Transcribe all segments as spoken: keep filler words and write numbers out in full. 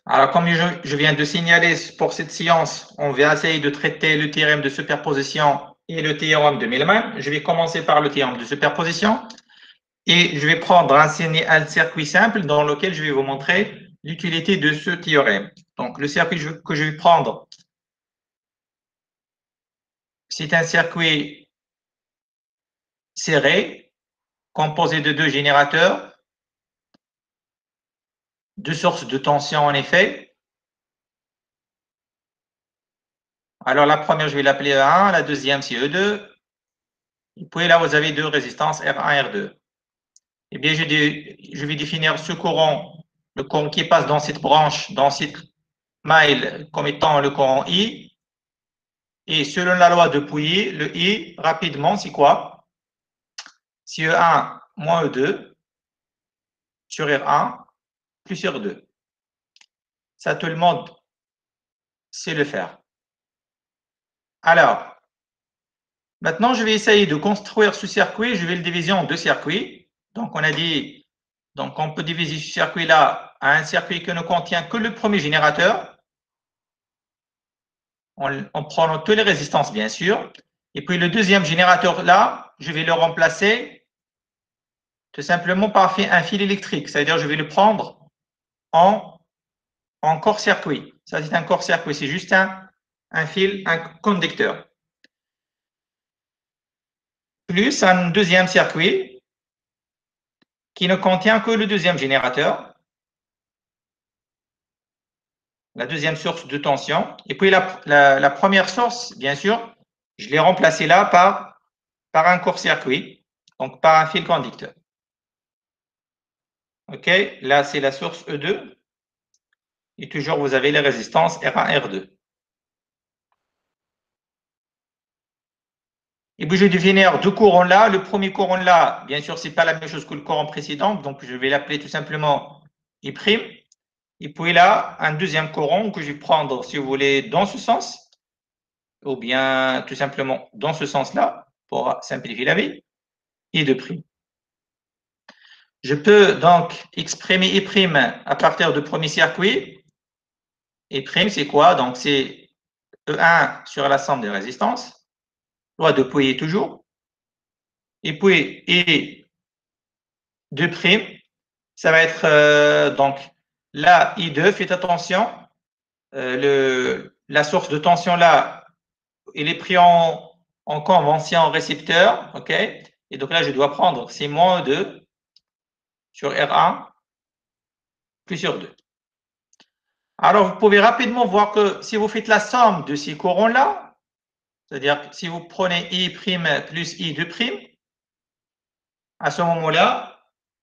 Alors, comme je, je viens de signaler pour cette séance, on va essayer de traiter le théorème de superposition et le théorème de Millman. Je vais commencer par le théorème de superposition et je vais prendre un, un circuit simple dans lequel je vais vous montrer l'utilité de ce théorème. Donc, le circuit que je vais prendre, c'est un circuit serré, composé de deux générateurs, deux sources de tension en effet. Alors, la première, je vais l'appeler E un, la deuxième, c'est E deux. Et puis là, vous avez deux résistances R un et R deux. Eh bien, je, je vais définir ce courant, le courant qui passe dans cette branche, dans cette maille, comme étant le courant I. Et selon la loi de Pouilly, le I, rapidement, c'est quoi? C'est E un moins E deux sur R un plus R deux. Ça, tout le monde sait le faire. Alors, maintenant, je vais essayer de construire ce circuit. Je vais le diviser en deux circuits. Donc, on a dit, donc on peut diviser ce circuit-là à un circuit qui ne contient que le premier générateur, en, en prenant toutes les résistances, bien sûr. Et puis, le deuxième générateur-là, je vais le remplacer tout simplement par un fil électrique. C'est-à-dire, je vais le prendre en, en corps-circuit. Ça, c'est un corps-circuit. C'est juste un, un fil, un conducteur. Plus un deuxième circuit qui ne contient que le deuxième générateur, la deuxième source de tension. Et puis la, la, la première source, bien sûr, je l'ai remplacée là par, par un court-circuit, donc par un fil conducteur. OK, là c'est la source E deux. Et toujours vous avez les résistances R un, R deux. Et puis je vais définir deux courants là. Le premier courant là, bien sûr, ce n'est pas la même chose que le courant précédent, donc je vais l'appeler tout simplement I'. Et puis là, un deuxième courant que je vais prendre, si vous voulez, dans ce sens, ou bien tout simplement dans ce sens-là, pour simplifier la vie, I de prime. Je peux donc exprimer I' à partir du premier circuit. I', c'est quoi? Donc, c'est E un sur la somme des résistances. Loi de Pouilly toujours. Et puis, I deux', ça va être euh, donc là, I deux, faites attention. Euh, le, la source de tension là, il est pris en, en convention récepteur. OK? Et donc là, je dois prendre, c'est moins E deux sur R un plus sur deux. Alors, vous pouvez rapidement voir que si vous faites la somme de ces courants-là, c'est-à-dire si vous prenez I' plus I deux', à ce moment-là,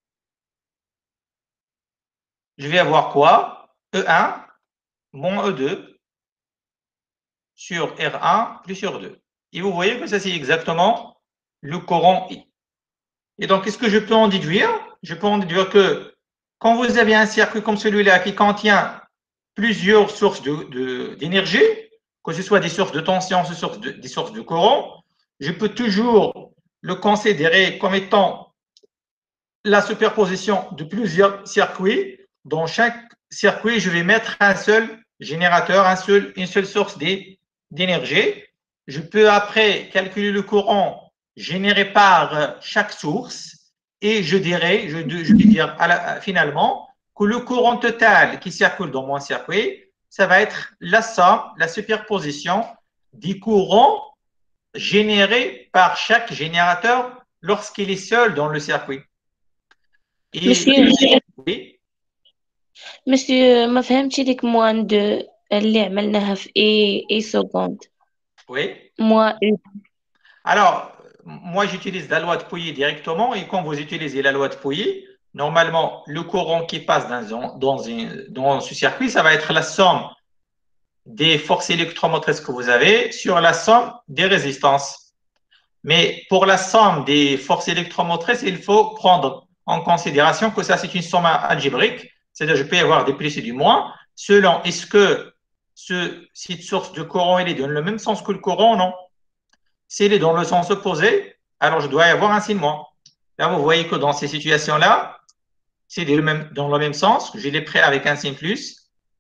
je vais avoir quoi? E un moins E deux sur R un plus sur deux. Et vous voyez que ça, c'est exactement le courant I. Et donc, qu'est-ce que je peux en déduire? Je peux en déduire que quand vous avez un circuit comme celui-là qui contient plusieurs sources d'énergie, de, de, que ce soit des sources de tension, des sources de, des sources de courant, je peux toujours le considérer comme étant la superposition de plusieurs circuits. Dans chaque circuit, je vais mettre un seul générateur, un seul, une seule source d'énergie. Je peux après calculer le courant généré par chaque source et je dirais, je, je vais dire à la, finalement que le courant total qui circule dans mon circuit, ça va être la somme, la superposition des courants générés par chaque générateur lorsqu'il est seul dans le circuit. Et, monsieur, oui. monsieur, ما فهمتش ديك موان دو اللي عملناها في اي اي سكوند. Oui. Moi. Alors, moi j'utilise la loi de Pouilly directement et quand vous utilisez la loi de Pouilly, normalement, le courant qui passe dans, dans, une, dans ce circuit, ça va être la somme des forces électromotrices que vous avez sur la somme des résistances. Mais pour la somme des forces électromotrices, il faut prendre en considération que ça, c'est une somme algébrique. C'est-à-dire, je peux y avoir des plus et du moins, selon est-ce que ce, cette source de courant, elle est dans le même sens que le courant ou non. S'il est dans le sens opposé, alors je dois y avoir un signe moins. Là, vous voyez que dans ces situations-là, c'est dans le même sens. Je l'ai pris avec un signe plus.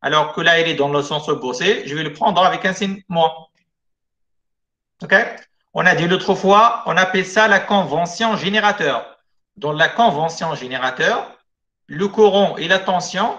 alors que là, il est dans le sens opposé, je vais le prendre avec un signe moins. OK? On a dit l'autre fois, on appelle ça la convention générateur. Dans la convention générateur, le courant et la tension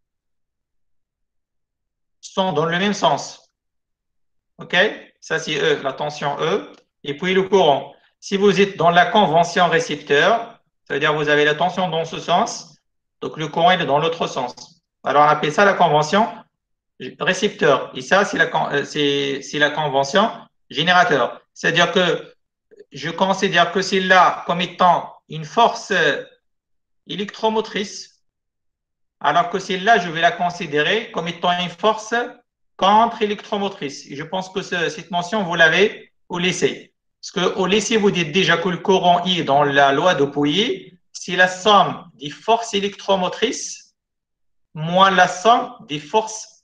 sont dans le même sens. OK? Ça, c'est E, la tension E, et puis le courant. Si vous êtes dans la convention récepteur, ça veut dire que vous avez la tension dans ce sens, donc le courant est dans l'autre sens. Alors, on appelle ça la convention récepteur. Et ça, c'est la, c'est, c'est la convention générateur. C'est-à-dire que je considère que c'est là comme étant une force électromotrice, alors que celle-là, je vais la considérer comme étant une force contre-électromotrice. Et je pense que ce, cette mention, vous l'avez au lycée. Parce qu'au lycée, vous dites déjà que le courant I dans la loi de Pouilly, c'est la somme des forces électromotrices moins la somme des forces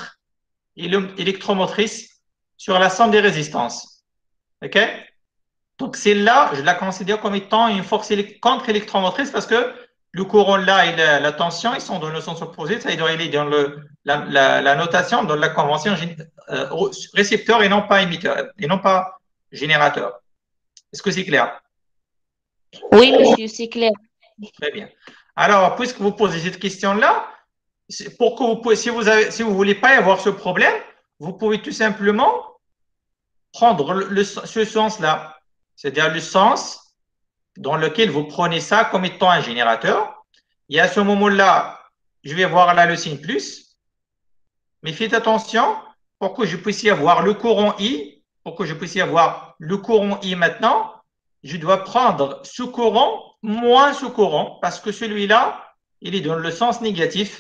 contre-électromotrices sur la somme des résistances. OK? Donc, celle-là, je la considère comme étant une force contre-électromotrice parce que le courant là et la, la tension, ils sont dans le sens opposé, ça doit aller dans le, la, la, la notation, dans la convention euh, récepteur et non pas émetteur, et non pas générateur. Est-ce que c'est clair? Oui, monsieur, c'est clair. Très bien. Alors, puisque vous posez cette question-là, pour que vous pouvez, si vous avez, si vous voulez pas avoir ce problème, vous pouvez tout simplement prendre le, le, ce sens-là, c'est-à-dire le sens dans lequel vous prenez ça comme étant un générateur. Et à ce moment-là, je vais voir là le signe plus. Mais faites attention pour que je puisse y avoir le courant I, pour que je puisse y avoir le courant I maintenant, je dois prendre ce courant moins ce courant parce que celui-là, il est dans le sens négatif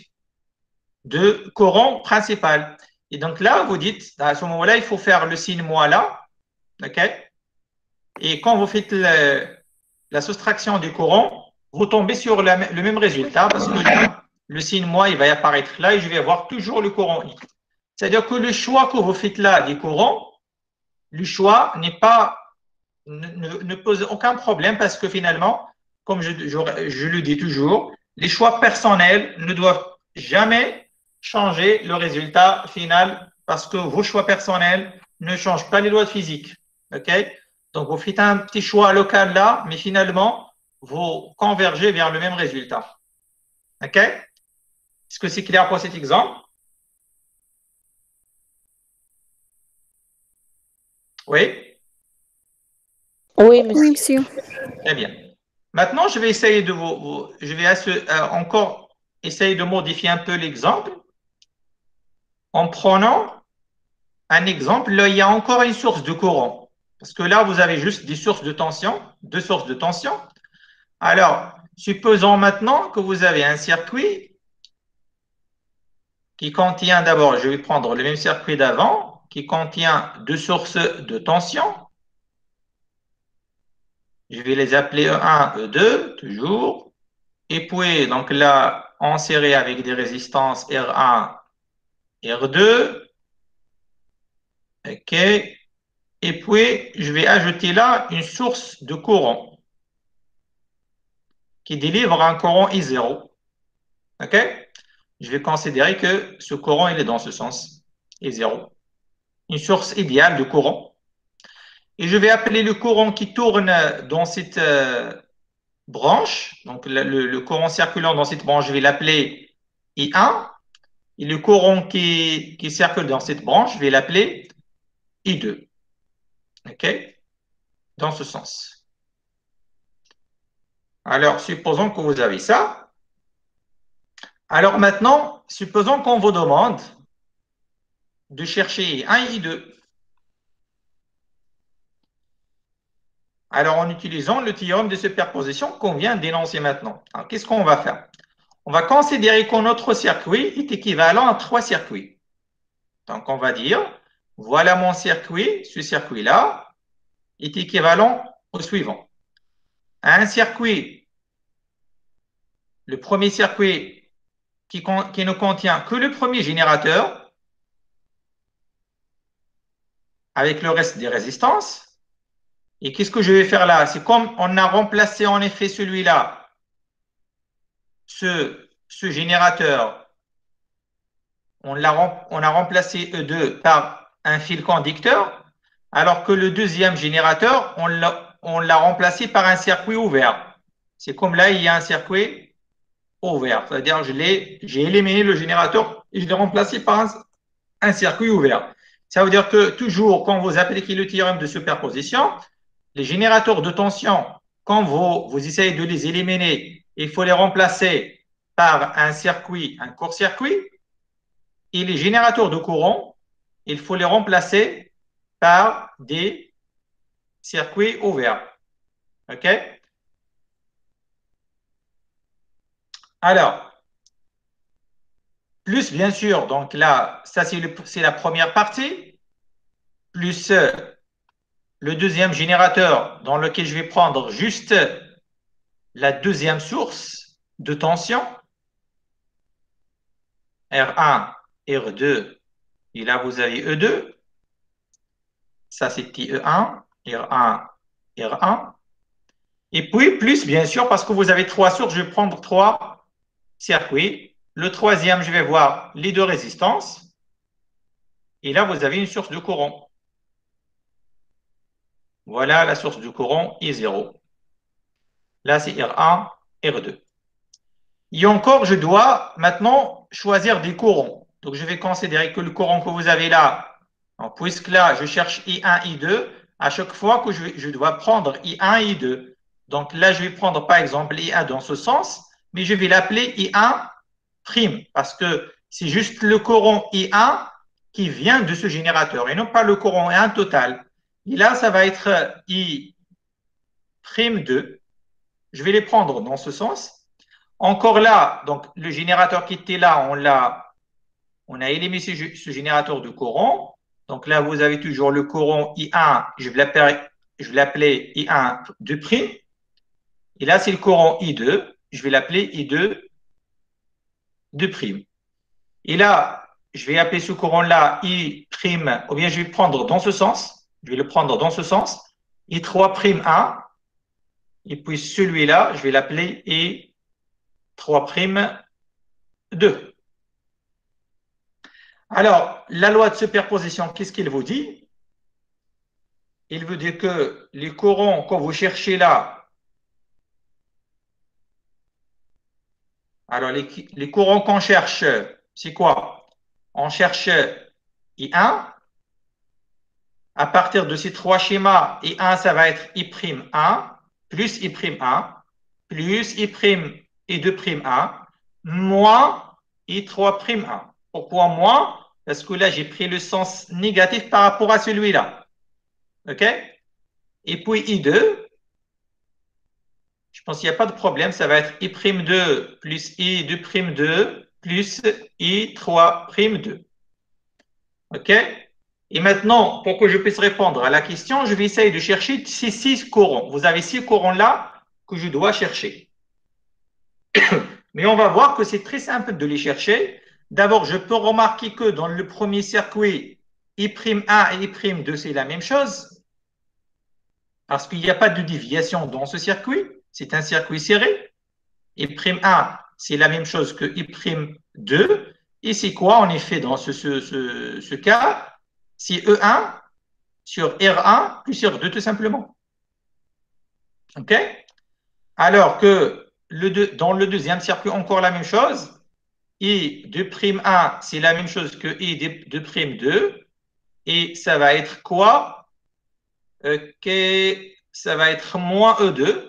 de courant principal. Et donc là, vous dites, à ce moment-là, il faut faire le signe moins là. OK? Et quand vous faites le, la soustraction du courant, vous tombez sur la, le même résultat parce que là, le signe moins, il va apparaître là et je vais avoir toujours le courant I. C'est-à-dire que le choix que vous faites là des courants, le choix n'est pas, ne, ne, pose aucun problème parce que finalement, comme je, je, je le dis toujours, les choix personnels ne doivent jamais changer le résultat final parce que vos choix personnels ne changent pas les lois de physique. OK? Donc, vous faites un petit choix local là, mais finalement, vous convergez vers le même résultat. OK? Est-ce que c'est clair pour cet exemple? Oui? Oui, monsieur. Très bien. Maintenant, je vais essayer de vous, vous je vais euh, encore essayer de modifier un peu l'exemple en prenant un exemple. Là, il y a encore une source de courant. Parce que là, vous avez juste des sources de tension, deux sources de tension. Alors, supposons maintenant que vous avez un circuit qui contient d'abord, je vais prendre le même circuit d'avant, qui contient deux sources de tension. Je vais les appeler E un, E deux, toujours. Et puis, donc là, en série avec des résistances R un, R deux. OK. Et puis, je vais ajouter là une source de courant qui délivre un courant I zéro. OK. Je vais considérer que ce courant, il est dans ce sens, I zéro. Une source idéale de courant. Et je vais appeler le courant qui tourne dans cette euh, branche, donc le, le, le courant circulant dans cette branche, je vais l'appeler I un. Et le courant qui, qui circule dans cette branche, je vais l'appeler I deux. OK? Dans ce sens. Alors, supposons que vous avez ça. Alors maintenant, supposons qu'on vous demande de chercher I un et I deux. Alors, en utilisant le théorème de superposition qu'on vient d'énoncer maintenant. Alors, qu'est-ce qu'on va faire? On va considérer que notre circuit est équivalent à trois circuits. Donc, on va dire, voilà mon circuit, ce circuit-là est équivalent au suivant. Un circuit, le premier circuit qui, qui ne contient que le premier générateur avec le reste des résistances. Et qu'est-ce que je vais faire là? C'est comme on a remplacé en effet celui-là, ce, ce générateur on, l'a, on a remplacé E deux par un fil conducteur, alors que le deuxième générateur, on l'a, on l'a remplacé par un circuit ouvert. C'est comme là, il y a un circuit ouvert. C'est-à-dire que j'ai éliminé le générateur et je l'ai remplacé par un, un circuit ouvert. Ça veut dire que toujours, quand vous appliquez le théorème de superposition, les générateurs de tension, quand vous, vous essayez de les éliminer, il faut les remplacer par un circuit, un court-circuit. Et les générateurs de courant, il faut les remplacer par des circuits ouverts. OK? Alors, plus bien sûr, donc là, ça c'est la première partie, plus le deuxième générateur dans lequel je vais prendre juste la deuxième source de tension, R un, R deux, et là vous avez E deux, ça c'était E un, R un, R un, et puis plus bien sûr, parce que vous avez trois sources, je vais prendre trois circuits. Le troisième, je vais voir les deux résistances, et là vous avez une source de courant. Voilà la source de courant I zéro. Là c'est R un, R deux. Et encore, je dois maintenant choisir des courants. Donc, je vais considérer que le courant que vous avez là, puisque là, je cherche I un, I deux, à chaque fois que je, je dois prendre I un, I deux. Donc, là, je vais prendre par exemple I un dans ce sens, mais je vais l'appeler I un prime, parce que c'est juste le courant I un qui vient de ce générateur, et non pas le courant I un total. Et là, ça va être I prime deux. Je vais les prendre dans ce sens. Encore là, donc le générateur qui était là, on l'a, on a éliminé ce, ce générateur de courant. Donc là, vous avez toujours le courant I un, je vais l'appeler I un de prime. Et là, c'est le courant I deux, je vais l'appeler I deux de prime. Et là, je vais appeler ce courant-là I prime, ou bien je vais prendre dans ce sens, je vais le prendre dans ce sens, I trois prime un, et puis celui-là, je vais l'appeler I trois prime deux. Alors, la loi de superposition, qu'est-ce qu'il vous dit? Il vous dit que les courants que vous cherchez là, alors les, les courants qu'on cherche, c'est quoi? On cherche I un. À partir de ces trois schémas, I un, ça va être I' un, plus I' un, plus I' I deux' un, moins I trois' un. Pourquoi moins? Parce que là, j'ai pris le sens négatif par rapport à celui-là. OK? Et puis I deux, je pense qu'il n'y a pas de problème, ça va être I' deux plus I deux' deux plus I trois' deux. OK? Et maintenant, pour que je puisse répondre à la question, je vais essayer de chercher ces six courants. Vous avez six courants là que je dois chercher. Mais on va voir que c'est très simple de les chercher. D'abord, je peux remarquer que dans le premier circuit, I' un et I' deux, c'est la même chose. Parce qu'il n'y a pas de déviation dans ce circuit. C'est un circuit serré. I' un, c'est la même chose que I' deux. Et c'est quoi, en effet, dans ce, ce, ce, ce cas? C'est E un sur R un plus R deux, tout simplement. OK? Alors que le deux, dans le deuxième circuit, encore la même chose. I deux' un, c'est la même chose que I deux' deux. Et ça va être quoi? OK, ça va être moins E deux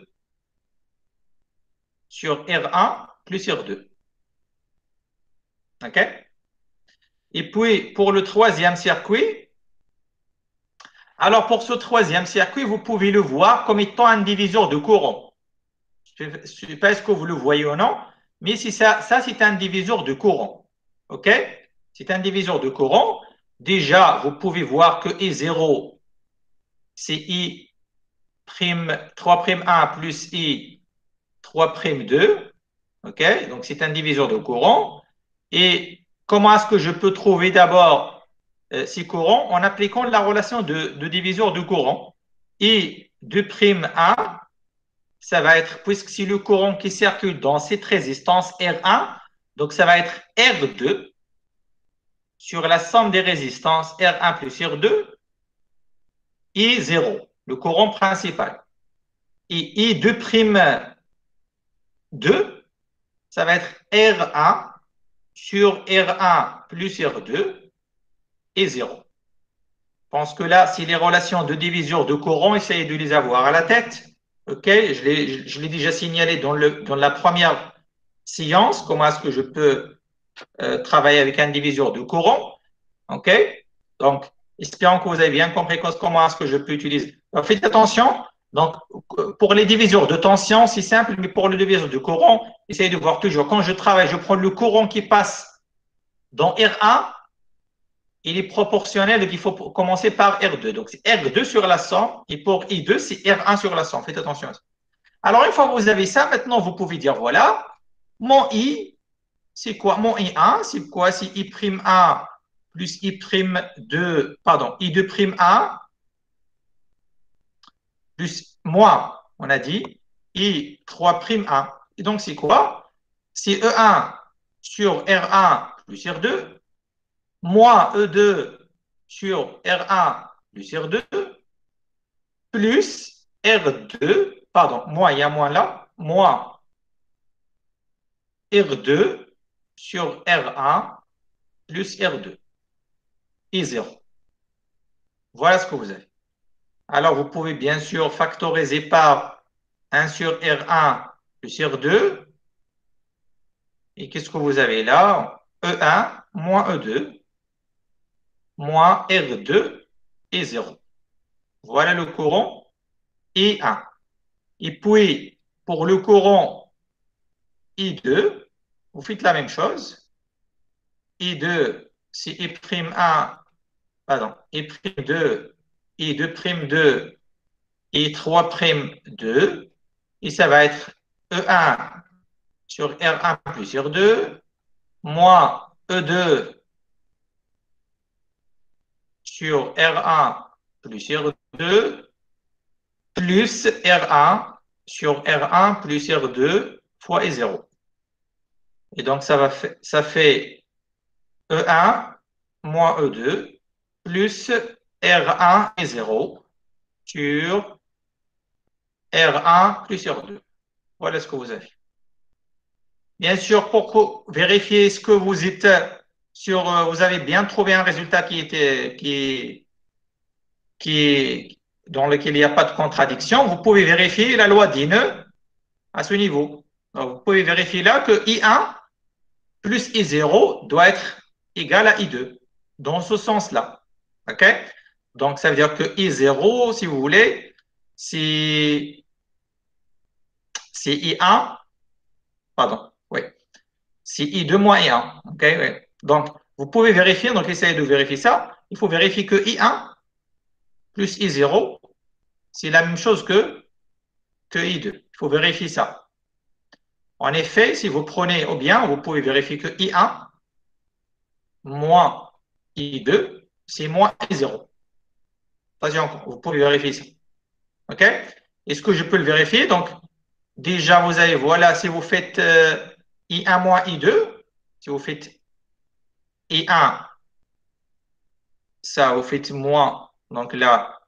sur R un plus R deux. OK? Et puis, pour le troisième circuit, alors pour ce troisième circuit, vous pouvez le voir comme étant un diviseur de courant. Je ne sais pas est-ce que vous le voyez ou non, mais si ça, ça c'est un diviseur de courant. OK? C'est un diviseur de courant. Déjà, vous pouvez voir que I zéro, c'est I trois' un plus I trois' deux. OK? Donc, c'est un diviseur de courant. Et comment est-ce que je peux trouver d'abord euh, ces courants? En appliquant la relation de, de diviseur de courant. I deux' un, ça va être, puisque c'est le courant qui circule dans cette résistance R un, donc ça va être R deux. sur la somme des résistances R un plus R deux I zéro, le courant principal. Et I deux prime deux, ça va être R un sur R un plus R deux et zéro. Je pense que là, si les relations de division de courant, essayez de les avoir à la tête. OK, je l'ai, je l'ai déjà signalé dans, le, dans la première séance, comment est-ce que je peux euh, travailler avec un diviseur de courant. OK, donc, espérons que vous avez bien compris comment est-ce que je peux utiliser. Donc, faites attention. Donc, pour les diviseurs de tension, c'est simple, mais pour le diviseur de courant, essayez de voir toujours. Quand je travaille, je prends le courant qui passe dans R un, il est proportionnel, donc il faut commencer par R deux. Donc, c'est R deux sur la somme, et pour I deux, c'est R un sur la somme. Faites attention à ça. Alors, une fois que vous avez ça, maintenant, vous pouvez dire, voilà, mon I, c'est quoi? Mon I un, c'est quoi? C'est I' un plus I' deux, pardon, I deux' un, plus moins, on a dit, I trois' un. Et donc, c'est quoi? C'est E un sur R un plus R deux, moins E deux sur R un plus R deux, plus R deux, pardon, moins, il y a moins là, moins R deux sur R un plus R deux et zéro. Voilà ce que vous avez. Alors, vous pouvez bien sûr factoriser par un sur R un plus R deux. Et qu'est-ce que vous avez là? E un moins E deux moins R deux et zéro. Voilà le courant I un. Et puis, pour le courant I deux, vous faites la même chose. I deux, c'est I' un, pardon, I' deux, I deux' deux, I trois' deux. Et ça va être E un sur R un plus R deux, moins E deux sur R un plus R deux, plus R un sur R un plus R deux fois E zéro. Et donc, ça, va fait, ça fait E un moins E deux plus R un et zéro sur R un plus R deux. Voilà ce que vous avez. Bien sûr, pour vérifier ce que vous êtes sur, vous avez bien trouvé un résultat qui était, qui, qui, dans lequel il n'y a pas de contradiction, vous pouvez vérifier la loi d'Ine à ce niveau. Donc, vous pouvez vérifier là que I un plus I zéro doit être égal à I deux, dans ce sens-là. OK? Donc, ça veut dire que I zéro, si vous voulez, c'est I un, pardon, oui, c'est I deux moins I un. OK? Oui. Donc, vous pouvez vérifier, donc essayez de vérifier ça. Il faut vérifier que I un plus I zéro, c'est la même chose que, que I deux. Il faut vérifier ça. En effet, si vous prenez au bien, vous pouvez vérifier que I un moins I deux, c'est moins I zéro. Attention, vous pouvez vérifier ça. OK? Est-ce que je peux le vérifier? Donc, déjà, vous avez, voilà, si vous faites euh, I un moins I deux, si vous faites I un, ça, vous faites moins, donc là,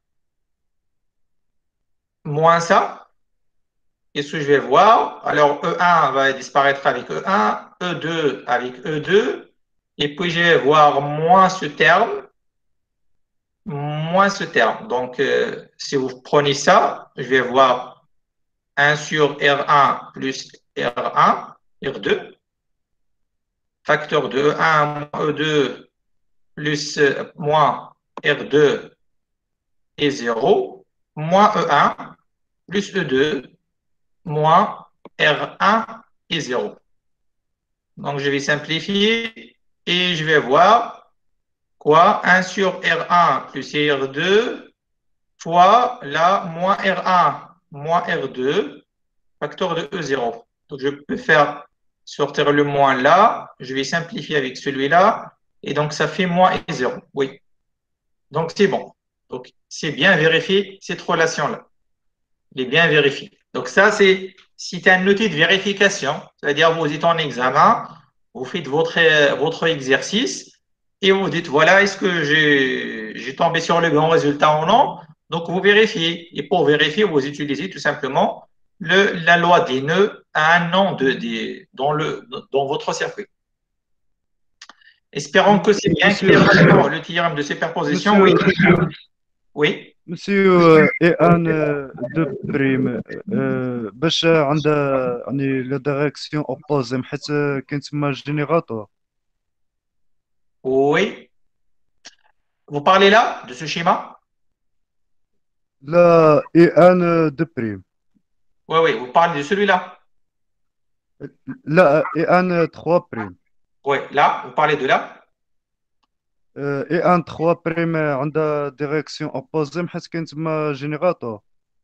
moins ça. Qu'est-ce que je vais voir? Alors, E un va disparaître avec E un, E deux avec E deux, et puis je vais voir moins ce terme, moins ce terme. Donc, euh, si vous prenez ça, je vais voir un sur R un plus R un, R deux, facteur de E un moins E deux plus euh, moins R deux et zéro, moins E un plus E deux, moins R un et zéro. Donc, je vais simplifier et je vais voir quoi? un sur R un plus R deux fois là, moins R un moins R deux, facteur de E zéro. Donc, je peux faire sortir le moins là. Je vais simplifier avec celui-là. Et donc, ça fait moins E zéro. Oui. Donc, c'est bon. Donc, c'est bien vérifié cette relation-là. Il est bien vérifié. Donc, ça, c'est un outil de vérification. C'est-à-dire, vous êtes en examen, vous faites votre, votre exercice et vous dites, voilà, est-ce que j'ai j'ai tombé sur le bon résultat ou non? Donc, vous vérifiez. Et pour vérifier, vous utilisez tout simplement le, la loi des nœuds à un nom de, des- dans, le, dans votre circuit. Espérons que c'est bien Monsieur, clair sur le théorème de superposition. Oui, monsieur, oui, monsieur اي ان دو بريم باش عندها يعني لا ديريكسيون اوبوزي حيت كاين تما جينيراتور. oui. Vous parlez là de ce schéma? لا اي ان دو بريم. Oui, oui, vous parlez de celui-là. لا اي ان ثلاثة بريم. Oui, là, vous parlez de là. اي ان ثلاثة بريم عندها ديريكسيون اوبوزي حيت كاين تما جينيراتور.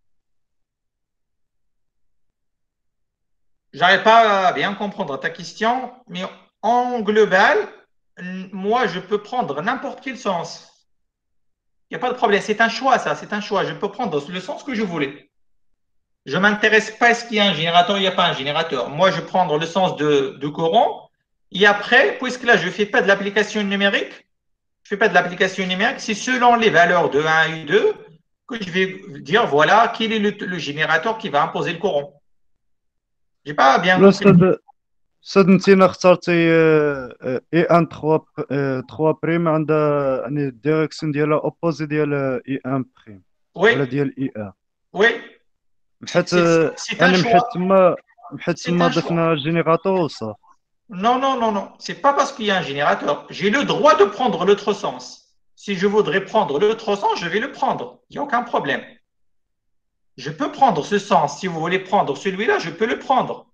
J'arrive pas à bien comprendre ta question, mais en global, moi, je peux prendre n'importe quel sens. Il n'y a pas de problème. C'est un choix, ça. C'est un choix. Je peux prendre le sens que je voulais. Je ne m'intéresse pas à ce qu'il y a un générateur, il n'y a pas un générateur. Moi, je prends le sens de, de courant. Et après, puisque là, je ne fais pas de l'application numérique, je ne fais pas de l'application numérique, c'est selon les valeurs de un et deux que je vais dire, voilà, quel est le, le générateur qui va imposer le courant. Je n'ai pas bien لا compris. استاذ استاذ انت اخترتي اي ان ثلاثة ثلاثة بريم عندها يعني الديريكسيون ديالها اوبوزي ديال اي ان بريم Oui, ولا ديال اي ان. oui, c'est حيت c'est un انا choix. محيت تما محيت C'est تما un choix. ضفنا جينيراتور وصافي. Non, non, non, non. C'est pas parce qu'il y a un générateur. J'ai le droit de prendre l'autre sens. Si je voudrais prendre l'autre sens, je vais le prendre. Il n'y a aucun problème. Je peux prendre ce sens. Si vous voulez prendre celui-là, je peux le prendre.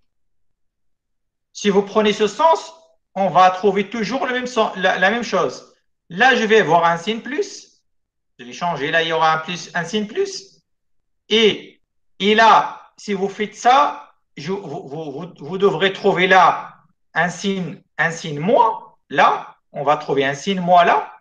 Si vous prenez ce sens, on va trouver toujours le même sens, la, la même chose. Là, je vais avoir un signe plus. Je vais changer. Là, il y aura un plus, un signe plus. Et, et là, si vous faites ça, je, vous, vous, vous, devrez trouver là un signe, un signe moins. Là, on va trouver un signe moins là.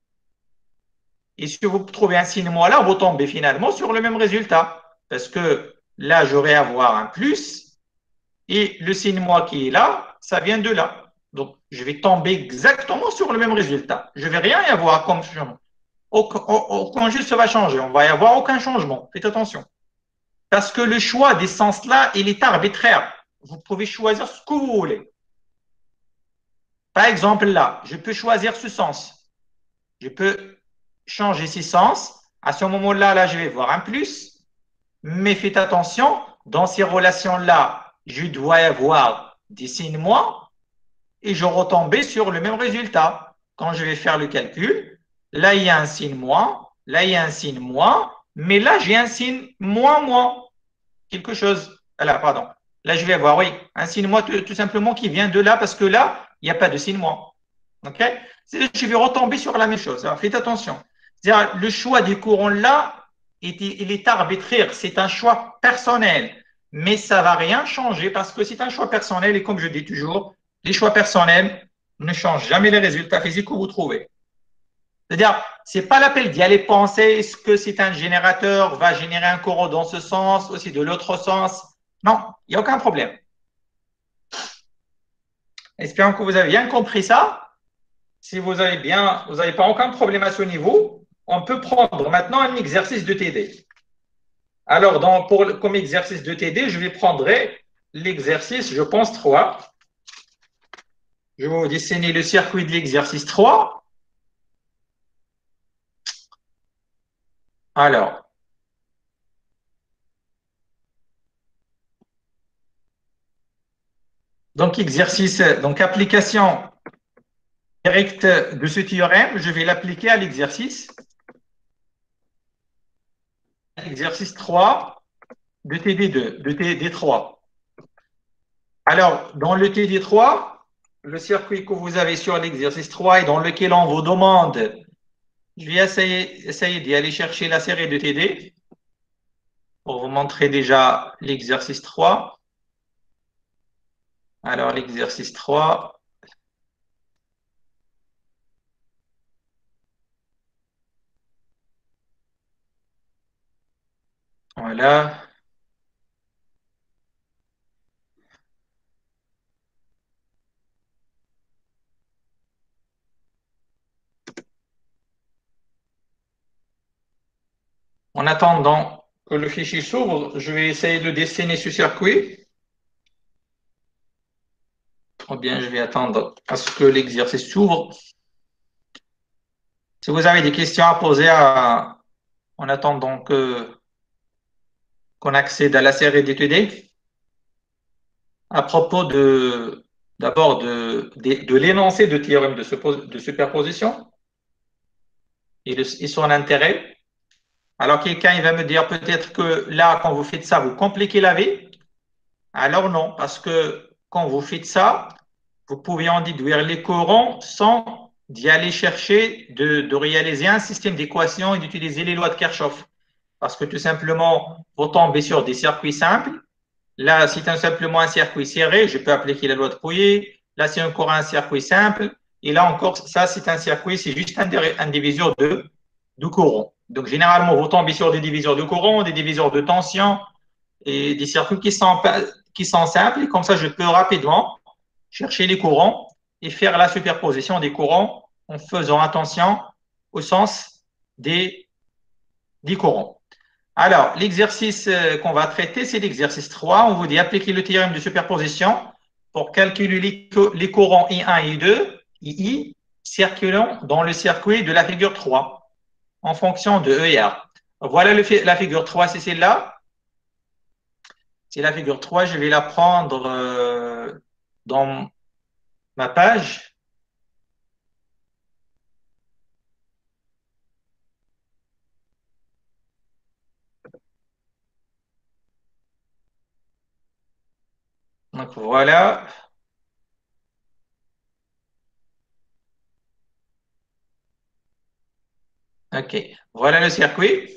Et si vous trouvez un signe moins là, vous tombez finalement sur le même résultat. Parce que là, j'aurai à avoir un plus. Et le signe moins qui est là, ça vient de là. Donc, je vais tomber exactement sur le même résultat. Je ne vais rien y avoir comme changement. Aucun juste va changer. On ne va y avoir aucun changement. Faites attention. Parce que le choix des sens-là, il est arbitraire. Vous pouvez choisir ce que vous voulez. Par exemple, là, je peux choisir ce sens. Je peux changer ces sens. À ce moment-là, là, je vais voir un plus. Mais faites attention, dans ces relations-là, je dois avoir des signes moins et je retomber sur le même résultat. Quand je vais faire le calcul, là, il y a un signe moins, là, il y a un signe moins, mais là, j'ai un signe moins moins. Quelque chose. Là, pardon. Là, je vais avoir, oui, un signe moins tout, tout simplement qui vient de là parce que là, il n'y a pas de signe moins. OK? Je vais retomber sur la même chose. Alors, faites attention. C'est-à-dire, le choix du courant là, il est arbitraire. C'est un choix personnel. Mais ça ne va rien changer parce que c'est un choix personnel. Et comme je dis toujours, les choix personnels ne changent jamais les résultats physiques que vous trouvez. C'est-à-dire, ce n'est pas l'appel d'y aller penser, est-ce que c'est un générateur, va générer un courant dans ce sens, aussi de l'autre sens. Non, il n'y a aucun problème. Espérons que vous avez bien compris ça. Si vous avez bien, vous n'avez pas aucun problème à ce niveau, on peut prendre maintenant un exercice de T D. Alors, dans, pour, comme exercice de T D, je vais prendre l'exercice, je pense, trois. Je vais vous dessiner le circuit de l'exercice trois. Alors, donc exercice, donc application directe de ce théorème, je vais l'appliquer à l'exercice. Exercice trois de T D deux, de T D trois. Alors, dans le T D trois, le circuit que vous avez sur l'exercice trois et dans lequel on vous demande, je vais essayer, essayer d'y aller chercher la série de T D pour vous montrer déjà l'exercice trois. Alors, l'exercice trois. Voilà. En attendant que le fichier s'ouvre, je vais essayer de dessiner ce circuit. Ou bien, je vais attendre à ce que l'exercice s'ouvre. Si vous avez des questions à poser à, en attendant que, qu'on accède à la série d'études, à propos de, d'abord de, de, de l'énoncé de théorème de, de superposition et, de, et son intérêt. Alors, quelqu'un il va me dire peut-être que là, quand vous faites ça, vous compliquez la vie. Alors non, parce que quand vous faites ça, vous pouvez en déduire les courants sans d'y aller chercher de, de réaliser un système d'équations et d'utiliser les lois de Kirchhoff. Parce que tout simplement, vous tombez sur des circuits simples. Là, c'est un, simplement un circuit serré, je peux appliquer la loi de Pouillet. Là, c'est encore un circuit simple. Et là encore, ça, c'est un circuit, c'est juste un, un diviseur de, de courant. Donc, généralement, vous tombez sur des diviseurs de courant, des diviseurs de tension et des circuits qui sont, qui sont simples. Et comme ça, je peux rapidement chercher les courants et faire la superposition des courants en faisant attention au sens des, des courants. Alors, l'exercice qu'on va traiter, c'est l'exercice trois. On vous dit appliquer le théorème de superposition pour calculer les, les courants I un et I deux, I I, circulant dans le circuit de la figure trois en fonction de E et A. Voilà le, la figure trois, c'est celle-là. C'est la figure trois, je vais la prendre euh, dans ma page. Donc voilà. OK. Voilà le circuit.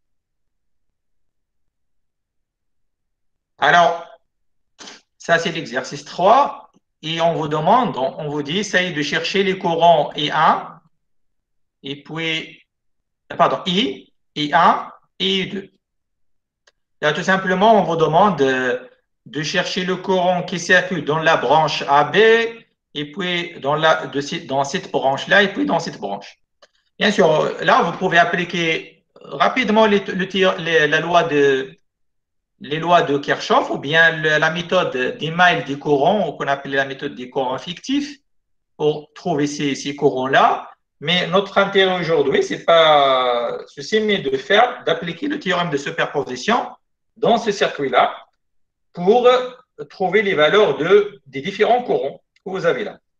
Alors, ça c'est l'exercice trois. Et on vous demande, on vous dit, essaye de chercher les courants I un, et puis, pardon, I, I un et I deux. Là, tout simplement, on vous demande de, de chercher le courant qui circule dans la branche A B, et puis dans, la, de, dans cette branche-là, et puis dans cette branche. Bien sûr, là, vous pouvez appliquer rapidement les, le, les, la loi de, les lois de Kirchhoff ou bien la méthode des mails des courants, qu'on appelle la méthode des courants fictifs, pour trouver ces, ces courants-là. Mais notre intérêt aujourd'hui, c'est pas ceci, mais de faire, d'appliquer le théorème de superposition dans ce circuit-là pour trouver les valeurs de, des différents courants que vous avez là.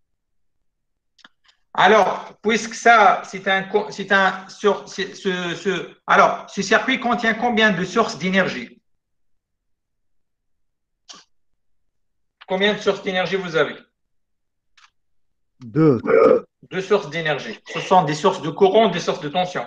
Alors, puisque ça, c'est un, c'est un, sur, ce, ce, alors, ce circuit contient combien de sources d'énergie? Combien de sources d'énergie vous avez? Deux. Deux sources d'énergie. Ce sont des sources de courant, des sources de tension.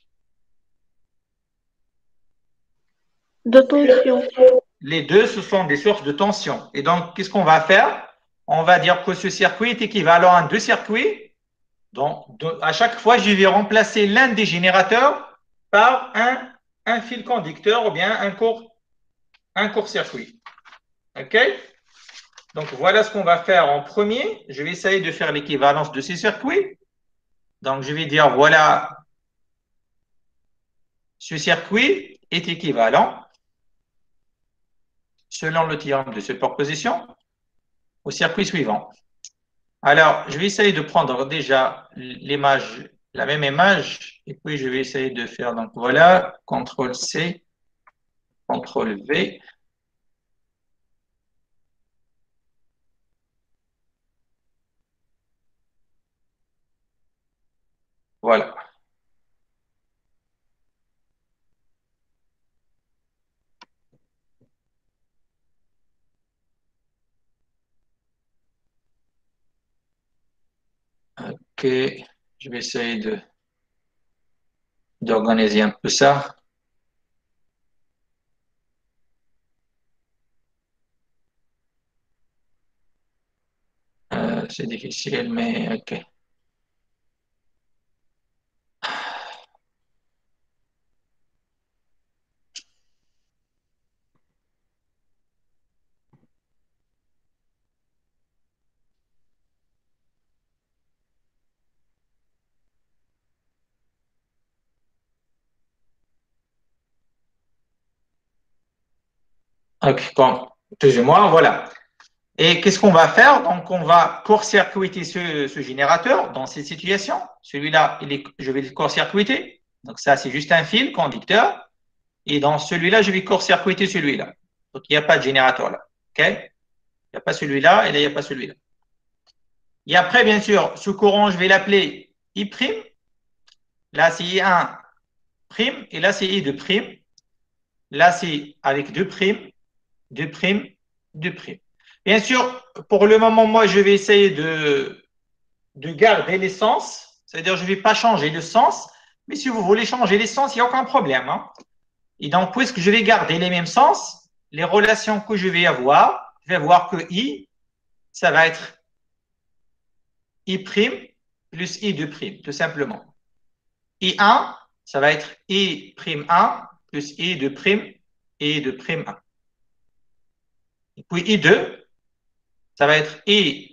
De tension. Les deux, ce sont des sources de tension. Et donc, qu'est-ce qu'on va faire? On va dire que ce circuit est équivalent à deux circuits. Donc, de, à chaque fois, je vais remplacer l'un des générateurs par un, un fil conducteur ou bien un court, un court-circuit. OK? Donc, voilà ce qu'on va faire en premier. Je vais essayer de faire l'équivalence de ces circuits. Donc, je vais dire, voilà, ce circuit est équivalent, selon le théorème de superposition, au circuit suivant. Alors, je vais essayer de prendre déjà l'image, la même image, et puis je vais essayer de faire, donc voilà, contrôle C, contrôle V. Voilà. OK, je vais essayer de d'organiser un peu ça. Euh, c'est difficile, mais OK. Ok, bon, plus ou moins, voilà. Et qu'est-ce qu'on va faire? Donc, on va court-circuiter ce, ce générateur dans cette situation. Celui-là, il est, je vais le court-circuiter. Donc, ça, c'est juste un fil conducteur. Et dans celui-là, je vais court-circuiter celui-là. Donc, il n'y a pas de générateur là. OK? Il n'y a pas celui-là et là, il n'y a pas celui-là. Et après, bien sûr, ce courant, je vais l'appeler I'. Là, c'est I un prime et là, c'est I deux prime. Là, c'est avec deux primes, deux primes, deux primes. Bien sûr, pour le moment, moi, je vais essayer de, de garder l'essence. C'est-à-dire, je ne vais pas changer le sens. Mais si vous voulez changer l'essence, il n'y a aucun problème. Hein. Et donc, puisque je vais garder les mêmes sens, les relations que je vais avoir, je vais voir que I, ça va être I' plus I deux', tout simplement. I un, ça va être I' un plus I deux' et I deux' un. Et puis I deux, ça va être I'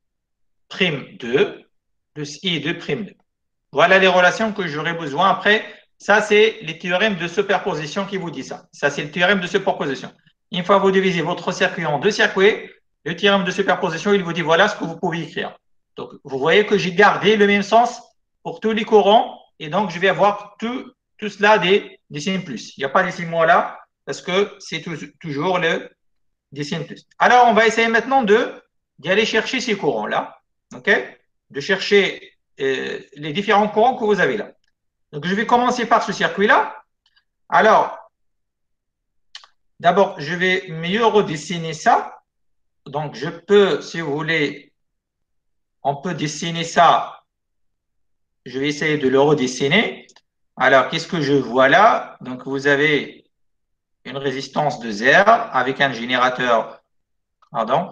deux plus I deux'. Voilà les relations que j'aurai besoin après. Ça, c'est les théorèmes de superposition qui vous disent ça. Ça, c'est le théorème de superposition. Une fois que vous divisez votre circuit en deux circuits, le théorème de superposition, il vous dit voilà ce que vous pouvez écrire. Donc, vous voyez que j'ai gardé le même sens pour tous les courants et donc je vais avoir tout, tout cela des, des signes plus. Il n'y a pas des signes moins là parce que c'est toujours le des signes plus. Alors, on va essayer maintenant de d'y aller chercher ces courants-là, ok? De chercher euh, les différents courants que vous avez là. Donc, je vais commencer par ce circuit-là. Alors, d'abord, je vais mieux redessiner ça. Donc, je peux, si vous voulez, on peut dessiner ça. Je vais essayer de le redessiner. Alors, qu'est-ce que je vois là? Donc, vous avez une résistance de Z avec un générateur, pardon.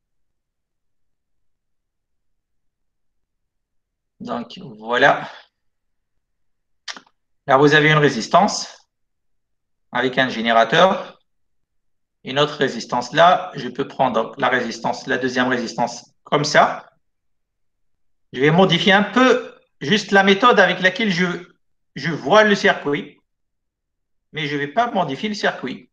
Donc, voilà. Là, vous avez une résistance avec un générateur. Une autre résistance là. Je peux prendre la résistance, la deuxième résistance comme ça. Je vais modifier un peu juste la méthode avec laquelle je, je vois le circuit. Mais je ne vais pas modifier le circuit.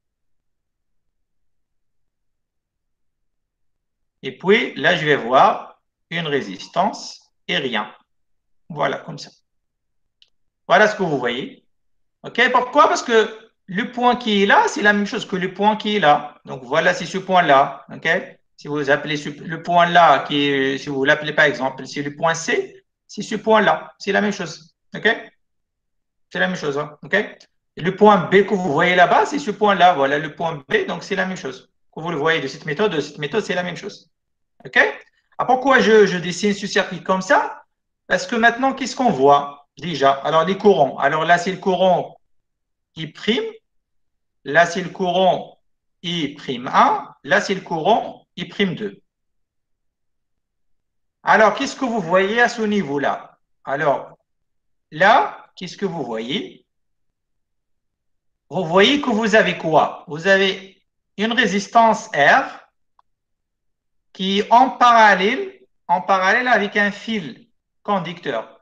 Et puis, là, je vais voir une résistance et rien. Voilà, comme ça. Voilà ce que vous voyez. OK? Pourquoi? Parce que le point qui est là, c'est la même chose que le point qui est là. Donc, voilà, c'est ce point-là. OK? Si vous appelez ce, le point là, qui est, si vous l'appelez par exemple, c'est le point C, c'est ce point-là. C'est la même chose. OK? C'est la même chose. Hein? OK? Et le point B que vous voyez là-bas, c'est ce point-là. Voilà le point B, donc c'est la même chose. Que vous le voyez de cette méthode, de cette méthode, c'est la même chose. OK? Alors, pourquoi je, je dessine ce circuit comme ça? Parce que maintenant, qu'est-ce qu'on voit déjà? Alors, les courants. Alors là, c'est le courant I'. Là, c'est le courant I' un. Là, c'est le courant I' deux. Alors, qu'est-ce que vous voyez à ce niveau-là? Alors, là, qu'est-ce que vous voyez? Vous voyez que vous avez quoi? Vous avez une résistance R qui est en parallèle, en parallèle avec un fil conducteur.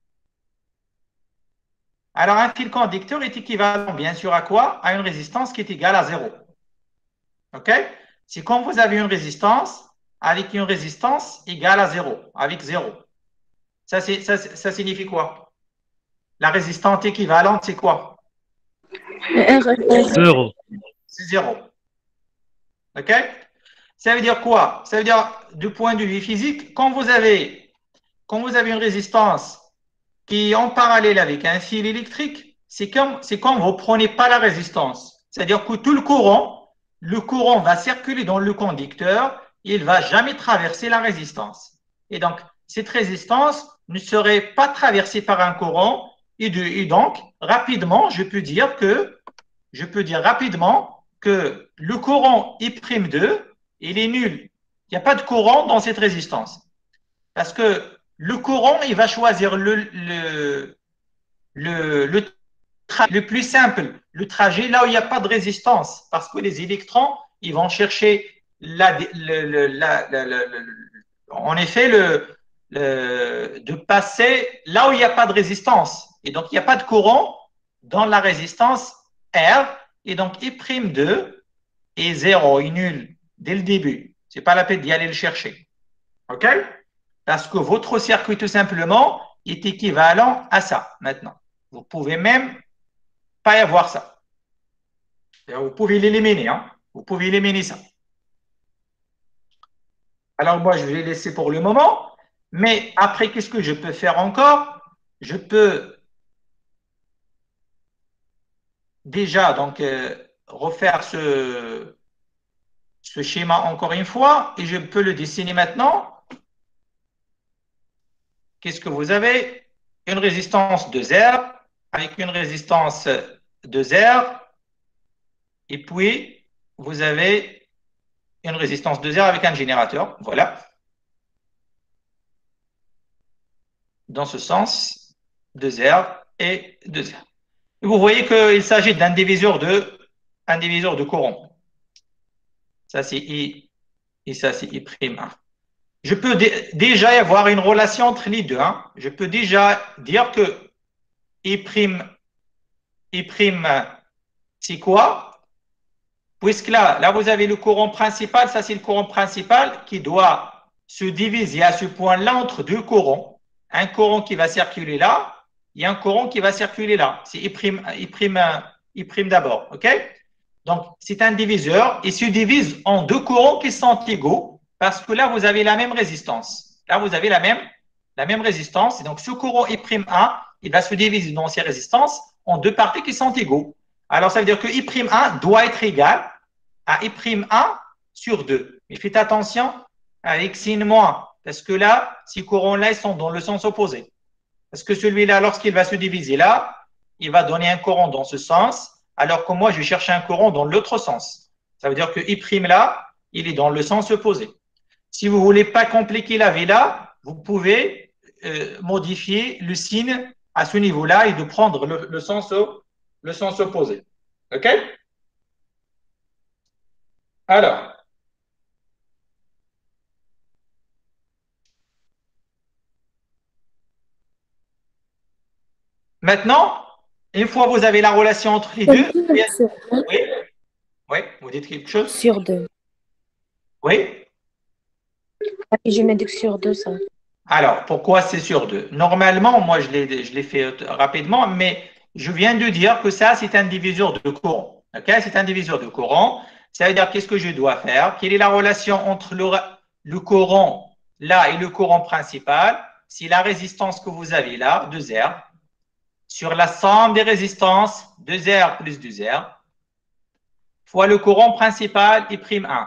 Alors, un fil conducteur est équivalent, bien sûr, à quoi? À une résistance qui est égale à zéro. OK? C'est quand vous avez une résistance avec une résistance égale à zéro, avec zéro. Ça, ça, ça signifie quoi? La résistance équivalente, c'est quoi? Zéro. C'est zéro. OK? Ça veut dire quoi? Ça veut dire, du point de vue physique, quand vous avez, quand vous avez une résistance qui est en parallèle avec un fil électrique, c'est comme, c'est quand vous ne prenez pas la résistance. C'est-à-dire que tout le courant, le courant va circuler dans le conducteur et il ne va jamais traverser la résistance. Et donc, cette résistance ne serait pas traversée par un courant et, de, et donc, rapidement, je peux dire que, je peux dire rapidement que le courant I' deux, il est nul. Il n'y a pas de courant dans cette résistance. Parce que le courant, il va choisir le, le, le, le, le plus simple, le trajet là où il n'y a pas de résistance. Parce que les électrons, ils vont chercher, la, le, la, la, la, la, en effet, le, le, de passer là où il n'y a pas de résistance. Et donc, il n'y a pas de courant dans la résistance R. Et donc, I' deux, est zéro, est nul dès le début, ce n'est pas la peine d'y aller le chercher. OK? Parce que votre circuit, tout simplement, est équivalent à ça maintenant. Vous ne pouvez même pas y avoir ça. Vous pouvez l'éliminer. Hein? Vous pouvez éliminer ça. Alors, moi, je vais laisser pour le moment. Mais après, qu'est-ce que je peux faire encore? Je peux déjà donc, euh, refaire ce, ce schéma encore une fois et je peux le dessiner maintenant. Qu'est-ce que vous avez? Une résistance de R avec une résistance de R et puis vous avez une résistance de R avec un générateur. Voilà. Dans ce sens, de R et de R. Et vous voyez qu'il s'agit d'un diviseur de, un diviseur de courant. Ça, c'est I et ça, c'est I'. Je peux déjà y avoir une relation entre les deux. Hein. Je peux déjà dire que I', I', c'est quoi? Puisque là, là, vous avez le courant principal. Ça, c'est le courant principal qui doit se diviser à ce point-là entre deux courants. Un courant qui va circuler là et un courant qui va circuler là. C'est I', I', I' d'abord. OK? Donc, c'est un diviseur. Il se divise en deux courants qui sont égaux parce que là, vous avez la même résistance. Là, vous avez la même, la même résistance. Et donc, ce courant I' un, il va se diviser dans ses résistances en deux parties qui sont égaux. Alors, ça veut dire que I' un doit être égal à I' un sur deux. Mais faites attention avec signe moins. Parce que là, ces courants-là, ils sont dans le sens opposé. Parce que celui-là, lorsqu'il va se diviser là, il va donner un courant dans ce sens, alors que moi, je cherche un courant dans l'autre sens. Ça veut dire que I' là, il est dans le sens opposé. Si vous ne voulez pas compliquer la vie là, vous pouvez euh, modifier le signe à ce niveau-là et de prendre le, le, sens, le sens opposé. OK? Alors, maintenant, une fois que vous avez la relation entre les deux, oui, oui, vous dites quelque chose? Sur deux. Oui. Je mets que sur deux, ça. Alors, pourquoi c'est sur deux? Normalement, moi, je l'ai fait rapidement, mais je viens de dire que ça, c'est un diviseur de courant. OK? C'est un diviseur de courant. Ça veut dire qu'est-ce que je dois faire? Quelle est la relation entre le, le courant là et le courant principal? C'est la résistance que vous avez là, deux R, sur la somme des résistances, deux R plus deux R, fois le courant principal, I' un.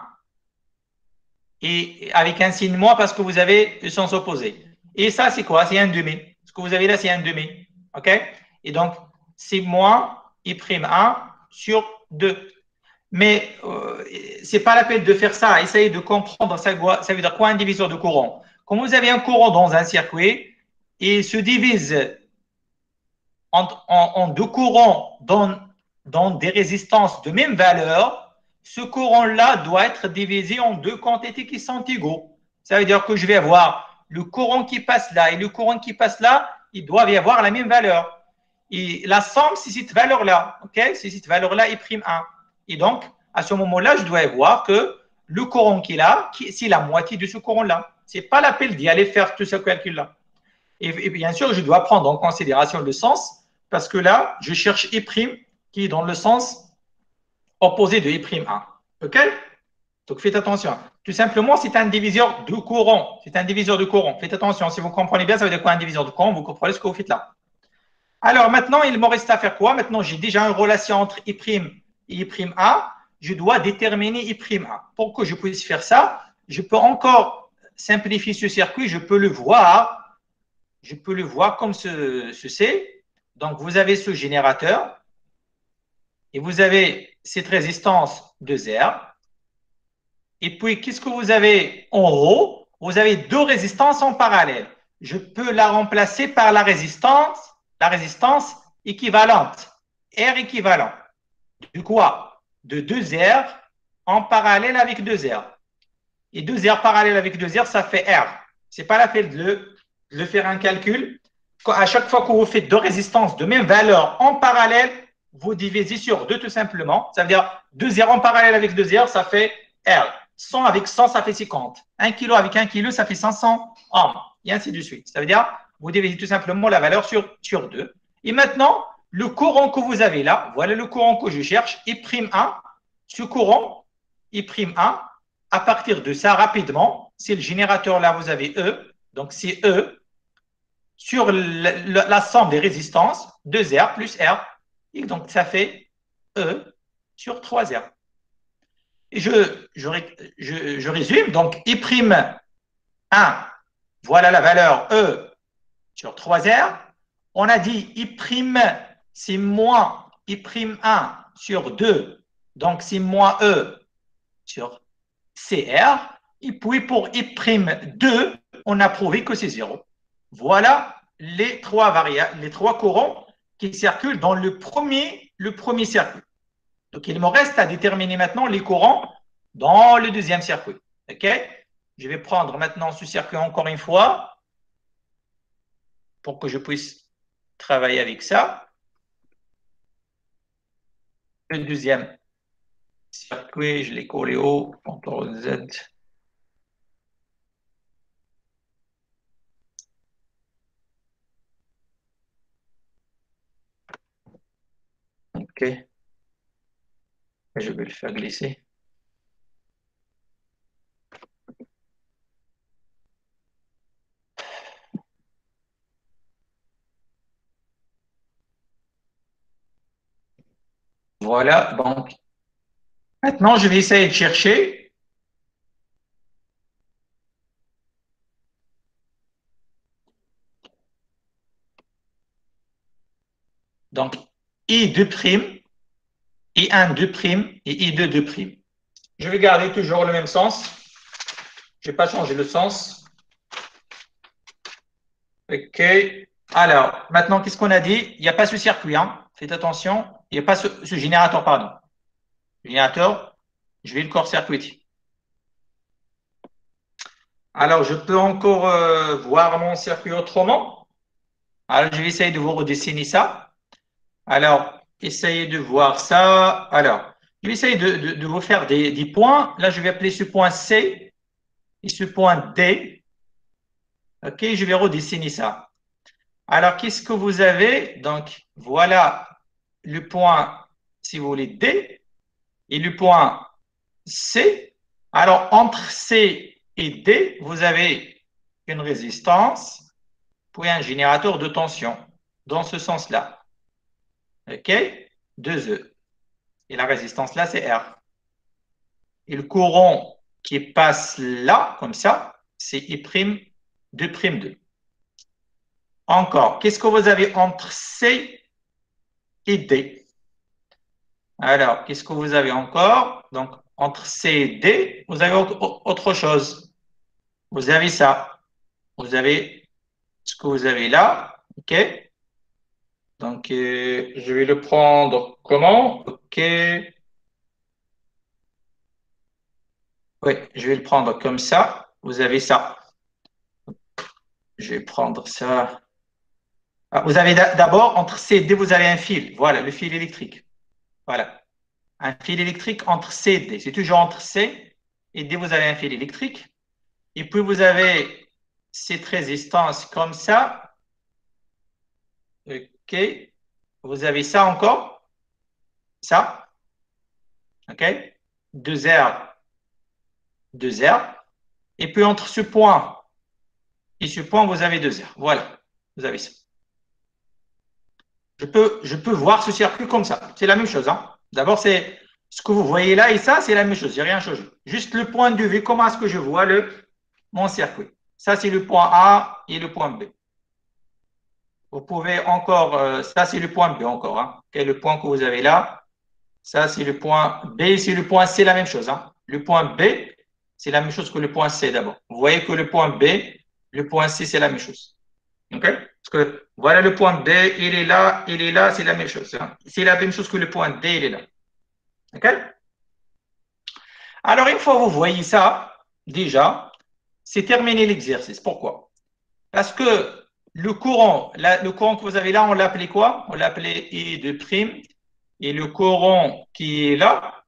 Et avec un signe moins parce que vous avez le sens opposé. Et ça, c'est quoi? C'est un demi. Ce que vous avez là, c'est un demi. OK? Et donc, c'est moins I' un sur deux. Mais euh, ce n'est pas la peine de faire ça. Essayez de comprendre ça, ça veut dire quoi un diviseur de courant. Quand vous avez un courant dans un circuit, il se divise en, en, en deux courants dans, dans des résistances de même valeur. Ce courant-là doit être divisé en deux quantités qui sont égaux. Ça veut dire que je vais avoir le courant qui passe là et le courant qui passe là, ils doivent y avoir la même valeur. Et la somme, c'est cette valeur-là. Okay? C'est cette valeur-là, I' un. Et donc, à ce moment-là, je dois voir que le courant qu'il a, c'est la moitié de ce courant-là. Ce n'est pas la peine d'y aller faire tout ce calcul-là. Et, et bien sûr, je dois prendre en considération le sens, parce que là, je cherche I' qui est dans le sens opposé de I' un. OK? Donc, faites attention. Tout simplement, c'est un diviseur de courant. C'est un diviseur de courant. Faites attention. Si vous comprenez bien, ça veut dire quoi un diviseur de courant? Vous comprenez ce que vous faites là. Alors, maintenant, il me reste à faire quoi? Maintenant, j'ai déjà une relation entre I' et I' un. Je dois déterminer I' un. Pour que je puisse faire ça, je peux encore simplifier ce circuit. Je peux le voir. Je peux le voir comme ce, ceci. Donc, vous avez ce générateur. Et vous avez cette résistance de R. Et puis, qu'est-ce que vous avez en haut? Vous avez deux résistances en parallèle. Je peux la remplacer par la résistance, la résistance équivalente, R équivalent. De quoi? De deux R en parallèle avec deux R. Et deux R parallèle avec deux R, ça fait R. Ce n'est pas la peine de le, de faire un calcul. À chaque fois que vous faites deux résistances de même valeur en parallèle, vous divisez sur deux tout simplement. Ça veut dire deux zéros en parallèle avec deux zéros, ça fait R. cent avec cent, ça fait cinquante. un kilo avec un kilo, ça fait cinq cents ohms. Et ainsi de suite. Ça veut dire, vous divisez tout simplement la valeur sur, sur deux. Et maintenant, le courant que vous avez là, voilà le courant que je cherche, I' un. Ce courant, I' un, à partir de ça, rapidement, c'est le générateur là, vous avez E. Donc, c'est E sur la, la, la somme des résistances, deux R plus R. Et donc, ça fait E sur trois R. Et je, je, je, je résume. Donc, I' un, voilà la valeur E sur trois R. On a dit I', c'est moins I' un sur deux. Donc, c'est moins E sur C R. Et puis, pour I' deux, on a prouvé que c'est zéro. Voilà les trois variables, les trois courants qui circulent dans le premier, le premier circuit. Donc, il me reste à déterminer maintenant les courants dans le deuxième circuit. OK? Je vais prendre maintenant ce circuit encore une fois pour que je puisse travailler avec ça. Le deuxième circuit, je l'ai collé haut, contrôle Z. OK. Je vais le faire glisser. Voilà, donc maintenant je vais essayer de chercher. Donc I deux', I un deux' et I deux deux'. Je vais garder toujours le même sens. Je n'ai pas changé le sens. OK. Alors, maintenant, qu'est-ce qu'on a dit? Il n'y a pas ce circuit. Hein. Faites attention. Il n'y a pas ce, ce générateur, pardon. Le générateur, je vais le court-circuiter. Alors, je peux encore euh, voir mon circuit autrement. Alors, je vais essayer de vous redessiner ça. Alors, essayez de voir ça. Alors, je vais essayer de, de, de vous faire des, des points. Là, je vais appeler ce point C et ce point D. OK, je vais redessiner ça. Alors, qu'est-ce que vous avez? Donc, voilà le point, si vous voulez, D et le point C. Alors, entre C et D, vous avez une résistance puis un générateur de tension dans ce sens-là. OK? deux E. Et la résistance là, c'est R. Et le courant qui passe là, comme ça, c'est I' deux', deux. Encore, qu'est-ce que vous avez entre C et D? Alors, qu'est-ce que vous avez encore? Donc, entre C et D, vous avez autre chose. Vous avez ça. Vous avez ce que vous avez là. OK? Donc, euh, je vais le prendre comment? OK. Oui, je vais le prendre comme ça. Vous avez ça. Je vais prendre ça. Ah, vous avez d'abord, entre C et D, vous avez un fil. Voilà, le fil électrique. Voilà. Un fil électrique entre C et D. C'est toujours entre C et D, vous avez un fil électrique. Et puis, vous avez cette résistance comme ça. OK. Vous avez ça encore. Ça. OK. deux R. deux R. Et puis, entre ce point et ce point, vous avez deux R. Voilà. Vous avez ça. Je peux, je peux voir ce circuit comme ça. C'est la même chose. Hein. D'abord, c'est ce que vous voyez là et ça, c'est la même chose. Il n'y a rien changé. Juste le point de vue, comment est-ce que je vois le, mon circuit. Ça, c'est le point A et le point B. Vous pouvez encore, euh, ça, c'est le point B encore. Hein. Okay, le point que vous avez là, ça, c'est le point B. C'est le point C, la même chose. Hein. Le point B, c'est la même chose que le point C d'abord. Vous voyez que le point B, le point C, c'est la même chose. OK? Parce que voilà le point B, il est là, il est là, c'est la même chose. Hein. C'est la même chose que le point D, il est là. OK? Alors, une fois que vous voyez ça, déjà, c'est terminé l'exercice. Pourquoi? Parce que le courant, la, le courant que vous avez là, on l'a appelé quoi? On l'a appelé I deux'. et le courant qui est là,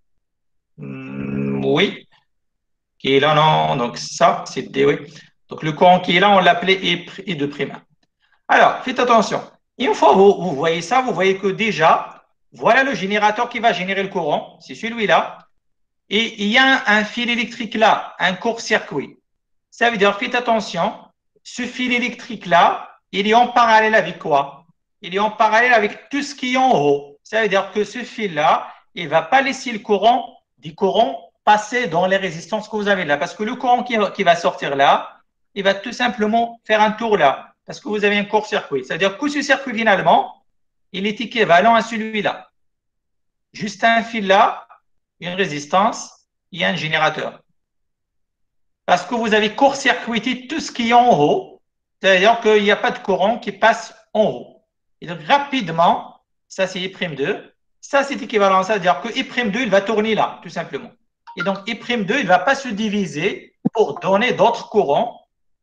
hmm, oui, qui est là, non, donc ça, c'est D, oui. Donc le courant qui est là, on l'appelait E de prime un. Alors, faites attention. Une fois que vous, vous voyez ça, vous voyez que déjà, voilà le générateur qui va générer le courant, c'est celui-là. Et il y a un, un fil électrique là, un court-circuit. Ça veut dire, faites attention, ce fil électrique-là, il est en parallèle avec quoi? Il est en parallèle avec tout ce qui est en haut. Ça veut dire que ce fil-là, il ne va pas laisser le courant, du courant passer dans les résistances que vous avez là. Parce que le courant qui, qui va sortir là, il va tout simplement faire un tour là. Parce que vous avez un court-circuit. C'est-à-dire que ce circuit, finalement, il est équivalent à celui-là. Juste un fil là, une résistance, il y a un générateur. Parce que vous avez court-circuité tout ce qui est en haut, c'est-à-dire qu'il n'y a pas de courant qui passe en haut. Et donc, rapidement, ça c'est I' deux, ça c'est équivalent, c'est-à-dire que I' deux, il va tourner là, tout simplement. Et donc, I' deux, il ne va pas se diviser pour donner d'autres courants.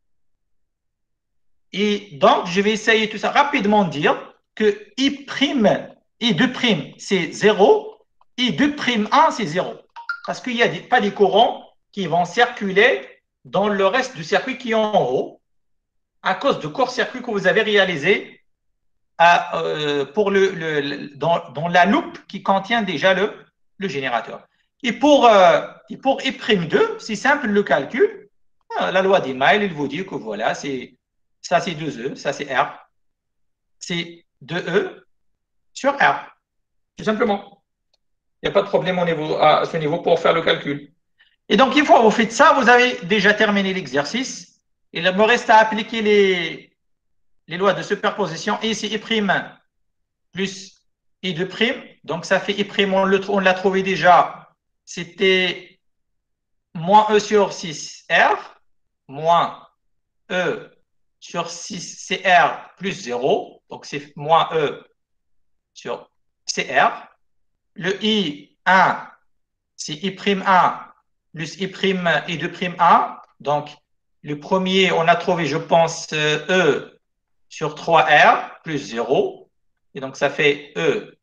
Et donc, je vais essayer tout ça rapidement de dire que I', I deux', c'est zéro, I deux' un, c'est zéro. Parce qu'il n'y a des, pas des courants qui vont circuler dans le reste du circuit qui est en haut à cause de court-circuit que vous avez réalisé à, euh, pour le, le, dans, dans la loupe qui contient déjà le, le générateur. Et pour, euh, et pour I' deux, c'est simple le calcul. La loi des miles, il vous dit que voilà, c'est ça c'est deux E, ça c'est R. C'est deux E sur R. Tout simplement. Il n'y a pas de problème au niveau, à ce niveau pour faire le calcul. Et donc, une fois que vous faites ça, vous avez déjà terminé l'exercice. Il me reste à appliquer les, les lois de superposition. Et ici, I' plus I deux'. Donc, ça fait I', on l'a trouvé déjà. C'était moins E sur six R, moins E sur six C R plus zéro. Donc, c'est moins E sur C R. Le I un, c'est I' un plus I', I deux' un. Donc, le premier, on a trouvé, je pense, E sur trois R plus zéro. Et donc, ça fait E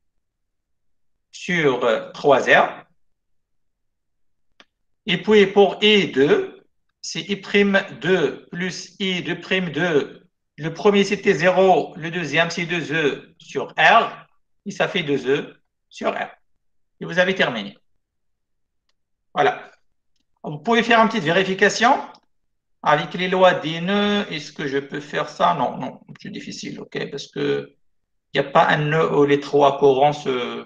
sur trois R. Et puis, pour I deux, c'est I' deux plus I deux' deux. Le premier, c'était zéro. Le deuxième, c'est deux E sur R. Et ça fait deux E sur R. Et vous avez terminé. Voilà. Vous pouvez faire une petite vérification avec les lois des nœuds. Est-ce que je peux faire ça? Non, non, c'est difficile, ok, parce que il n'y a pas un nœud où les trois courants se,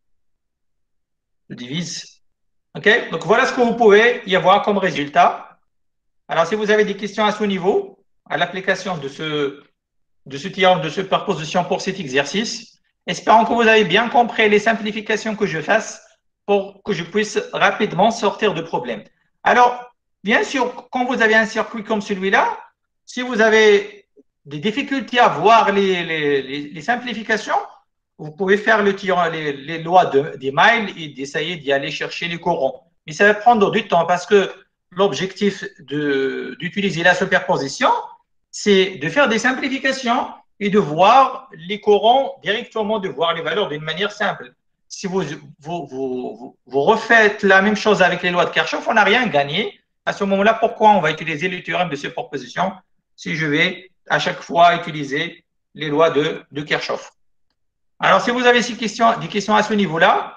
se divisent. Ok, donc voilà ce que vous pouvez y avoir comme résultat. Alors, si vous avez des questions à ce niveau, à l'application de ce, de ce théorème de superposition pour cet exercice, espérons que vous avez bien compris les simplifications que je fasse pour que je puisse rapidement sortir de problèmes. Alors, bien sûr, quand vous avez un circuit comme celui-là, si vous avez des difficultés à voir les, les, les, les simplifications, vous pouvez faire le tir, les, les lois de, des miles et d'essayer d'y aller chercher les courants. Mais ça va prendre du temps parce que l'objectif d'utiliser la superposition, c'est de faire des simplifications et de voir les courants directement, de voir les valeurs d'une manière simple. Si vous, vous, vous, vous refaites la même chose avec les lois de Kirchhoff, on n'a rien gagné. À ce moment-là, pourquoi on va utiliser le théorème de superposition si je vais à chaque fois utiliser les lois de, de Kirchhoff? Alors, si vous avez ces questions, des questions à ce niveau-là,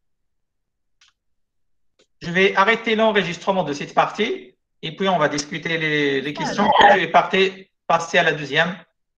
je vais arrêter l'enregistrement de cette partie et puis on va discuter les, les questions. Je vais partir, passer à la deuxième